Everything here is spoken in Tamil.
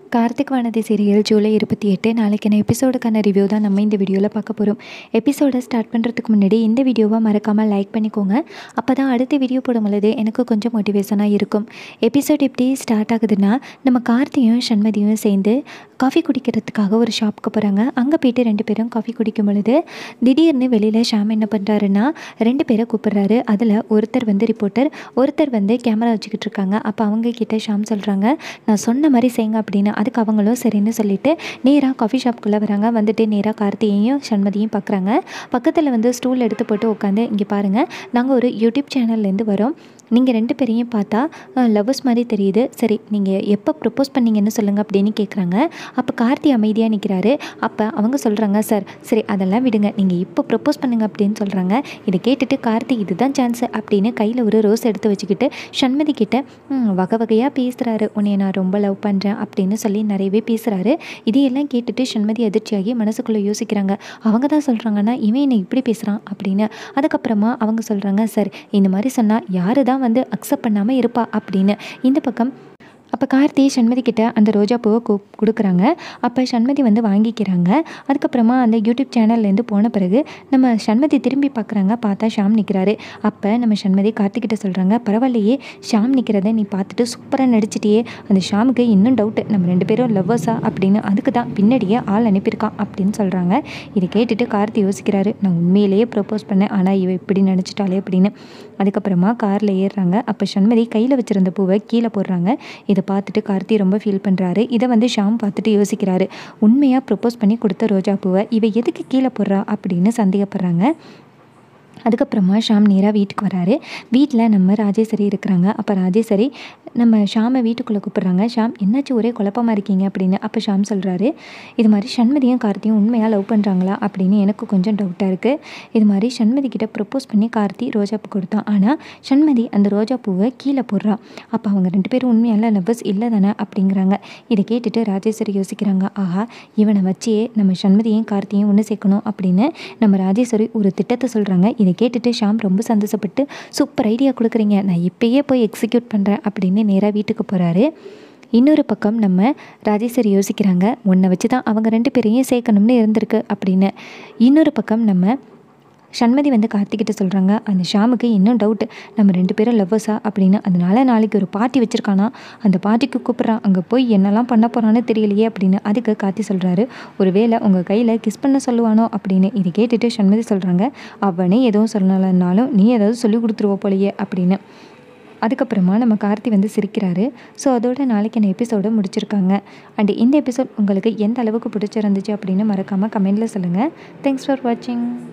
கார்த்திக் வானதி சீரியல் ஜூலை 28 நாளைக்கான எபிசோடுக்கான ரிவ்யூ தான் நம்ம இந்த வீடியோவில் பார்க்க போகிறோம். எபிசோடை ஸ்டார்ட் பண்ணுறதுக்கு முன்னாடி இந்த வீடியோவை மறக்காமல் லைக் பண்ணிக்கோங்க. அப்போ தான் அடுத்த வீடியோ போடும்பொழுது எனக்கு கொஞ்சம் மோட்டிவேஷனாக இருக்கும். எபிசோட் எப்படி ஸ்டார்ட் ஆகுதுன்னா, நம்ம கார்த்தியும் சண்மதியும் சேர்ந்து காஃபி குடிக்கிறதுக்காக ஒரு ஷாப்புக்கு போகிறாங்க. அங்கே போய்ட்டு 2 பேரும் காஃபி குடிக்கும் பொழுது திடீர்னு வெளியில் ஷாம் என்ன பண்ணுறாருன்னா 2 பேரை கூப்பிட்றாரு. அதில் ஒருத்தர் வந்து ரிப்போர்ட்டர், ஒருத்தர் வந்து கேமரா வச்சுக்கிட்டு இருக்காங்க. அப்போ அவங்க கிட்ட ஷாம் சொல்கிறாங்க, நான் சொன்ன மாதிரி செய்யுங்க அப்படின்னு. அதுக்கு அவங்களும் சரின்னு சொல்லிவிட்டு நேராக காஃபி ஷாப்புக்குள்ளே வராங்க. வந்துட்டு நேராக கார்த்தியையும் சண்மதியும் பார்க்குறாங்க. பக்கத்தில் வந்து ஸ்டூல் எடுத்து போட்டு உட்காந்து, இங்கே பாருங்கள், நாங்கள் ஒரு யூடியூப் சேனல்லேருந்து வரோம். நீங்கள் 2 பேரையும் பார்த்தா லவ்வர்ஸ் மாதிரி தெரியுது. சரி, நீங்கள் எப்போ ப்ரப்போஸ் பண்ணீங்கன்னு சொல்லுங்கள் அப்படின்னு கேட்குறாங்க. அப்போ கார்த்தி அமைதியாக நிற்கிறாரு. அப்போ அவங்க சொல்கிறாங்க, சார் சரி அதெல்லாம் விடுங்க, நீங்கள் இப்போ ப்ரப்போஸ் பண்ணுங்க அப்படின்னு சொல்கிறாங்க. இதை கேட்டுட்டு கார்த்தி இதுதான் சான்ஸு அப்படின்னு கையில் ஒரு ரோஸ் எடுத்து வச்சுக்கிட்டு சண்மதி கிட்ட வகை வகையாக பேசுகிறாரு. உன்னைய நான் ரொம்ப லவ் பண்ணுறேன் அப்படின்னு சொல்லி நிறையவே பேசுகிறாரு. இதையெல்லாம் கேட்டுட்டு சண்மதி அதிர்ச்சியாகி மனசுக்குள்ளே யோசிக்கிறாங்க. அவங்க தான் சொல்கிறாங்கன்னா இவன் என்னை இப்படி பேசுகிறான் அப்படின்னு. அதுக்கப்புறமா அவங்க சொல்கிறாங்க, சார் இந்த மாதிரி சொன்னால் யாரு தான் வந்து அக்செப்ட் பண்ணாமல் இருப்பா அப்படின்னு. இந்த பக்கம் அப்போ கார்த்தி சண்மதி கிட்ட அந்த ரோஜா பூவை கொடுக்குறாங்க. அப்போ சண்மதி வந்து வாங்கிக்கிறாங்க. அதுக்கப்புறமா அந்த யூடியூப் சேனல்லேருந்து போன பிறகு நம்ம சண்மதி திரும்பி பார்க்குறாங்க. பார்த்தா ஷாம் நிற்கிறாரு. அப்போ நம்ம சண்மதி கார்த்திகிட்ட சொல்கிறாங்க, பரவாயில்லையே ஷாம் நிற்கிறத நீ பார்த்துட்டு சூப்பராக நடிச்சிட்டியே. அந்த ஷாமுக்கு இன்னும் டவுட்டு, நம்ம 2 பேரும் லவ்வர்ஸா அப்படின்னு. அதுக்கு தான் பின்னாடியே ஆள் அனுப்பியிருக்கான் அப்படின்னு சொல்கிறாங்க. இதை கேட்டுட்டு கார்த்தி யோசிக்கிறாரு, நான் உண்மையிலேயே ப்ரப்போஸ் பண்ணேன், ஆனால் இவ இப்படி நினச்சிட்டாலே அப்படின்னு. அதுக்கப்புறமா காரில் ஏறுறாங்க. அப்போ சண்மதி கையில் வச்சுருந்த பூவை கீழே போடுறாங்க. இதை பார்த்துட்டு கார்த்தி ரொம்ப ஃபீல் பண்ணுறாரு. இதை வந்து ஷாம் பார்த்துட்டு யோசிக்கிறாரு, உண்மையாக ப்ரப்போஸ் பண்ணி கொடுத்த ரோஜா பூவை இவ எதுக்கு கீழே போடுறா அப்படின்னு சந்தேகப்படுறாங்க. அதுக்கப்புறமா ஷாம் நேராக வீட்டுக்கு வராரு. வீட்டில் நம்ம ராஜேஸ்வரி இருக்கிறாங்க. அப்போ ராஜேஸ்வரி நம்ம ஷாமை வீட்டுக்குள்ளே கூப்பிட்றாங்க. ஷாம் என்னாச்சு ஒரே குழப்பமாக இருக்கீங்க அப்படின்னு. அப்போ ஷாம் சொல்கிறாரு, இது மாதிரி சண்மதியும் கார்த்தியும் உண்மையாக லவ் பண்ணுறாங்களா அப்படின்னு எனக்கு கொஞ்சம் டவுட்டாக இருக்குது. இது மாதிரி சண்மதி கிட்ட ப்ரப்போஸ் பண்ணி கார்த்தி ரோஜா பூ கொடுத்தான். ஆனால் சண்மதி அந்த ரோஜா பூவை கீழே போடுறா. அப்போ அவங்க 2 பேரும் உண்மையால லவ்வர்ஸ் இல்லை தானே அப்படிங்கிறாங்க. இதை கேட்டுட்டு ராஜேஸ்வரி யோசிக்கிறாங்க, ஆஹா இவனை வச்சே நம்ம சண்மதியும் கார்த்தியும் ஒன்று சேர்க்கணும் அப்படின்னு நம்ம ராஜேஸ்வரி ஒரு திட்டத்தை சொல்கிறாங்க. இதை கேட்டுட்டு ஷாம் ரொம்ப சந்தோஷப்பட்டு, சூப்பர் ஐடியா கொடுக்குறீங்க, நான் இப்பயே போய் எக்ஸிக்யூட் பண்ணுறேன் அப்படின்னு நேராக வீட்டுக்கு போகிறாரு. இன்னொரு பக்கம் நம்ம ராஜேஸ்வரி யோசிக்கிறாங்க, உன்னை வச்சு தான் அவங்க 2 பேரையும் சேர்க்கணும்னு இருந்திருக்கு அப்படின்னு. இன்னொரு பக்கம் நம்ம சண்மதி வந்து கார்த்திகிட்ட சொல்கிறாங்க, அந்த ஷாமுக்கு இன்னும் டவுட்டு, நம்ம 2 பேரும் லவ்வர்ஸா அப்படின்னு. அதனால நாளைக்கு ஒரு பார்ட்டி வச்சுருக்கானா, அந்த பார்ட்டிக்கு கூப்பிட்றான், அங்கே போய் என்னெல்லாம் பண்ண போகிறான்னு தெரியலையே அப்படின்னு. அதுக்கு கார்த்தி சொல்கிறாரு, ஒரு வேளை உங்கள் கையில் கிஸ் பண்ண சொல்லுவானோ அப்படின்னு. இதை கேட்டுட்டு சண்மதி சொல்கிறாங்க, அவனே எதுவும் சொல்லலைன்னாலும் நீ ஏதாவது சொல்லி கொடுத்துருவோ போலையே அப்படின்னு. அதுக்கப்புறமா நம்ம கார்த்தி வந்து சிரிக்கிறாரு. ஸோ அதோட நாளைக்கான எபிசோடை முடிச்சிருக்காங்க. அண்ட் இந்த எபிசோட் உங்களுக்கு எந்த அளவுக்கு பிடிச்சிருந்துச்சு அப்படின்னு மறக்காமல் கமெண்டில் சொல்லுங்கள். தேங்க்ஸ் ஃபார் வாட்சிங்.